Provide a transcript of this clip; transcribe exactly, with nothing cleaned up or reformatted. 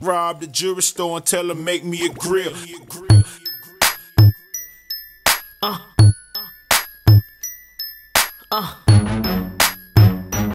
Rob the jewelry store and tell her make me a grill. Uh. Uh.